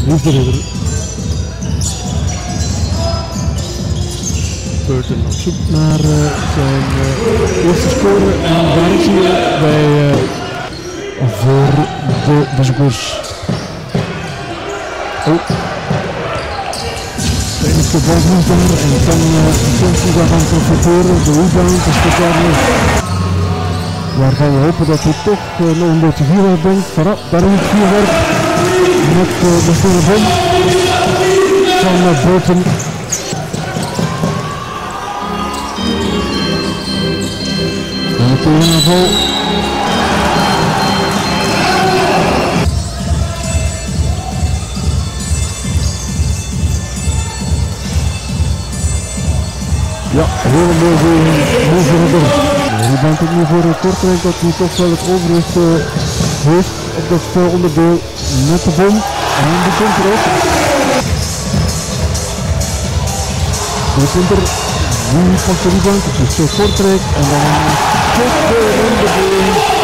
Lies de Ridder. Burton op zoek naar zijn eerste score en daar is hij bij voor de bezoekers. Oh. De enige bal is daar en kan Chelsea daarvan profiteren. De rebound is voor Carlos. Waar gaan we hopen dat hij toch nog een beetje vuurwerk brengt. Daar is het vuurwerk met de snelle bom van Burton. En de tegenaanval. Ja, hele mooie move erop. Je bent ook nu voor Kortrijk dat hij toch wel het overwicht heeft op dat onderdeel met de bom. En die komt erop. Die komt er. Wie pakt de rebound? Het is Kortrijk en dan komt de ronde.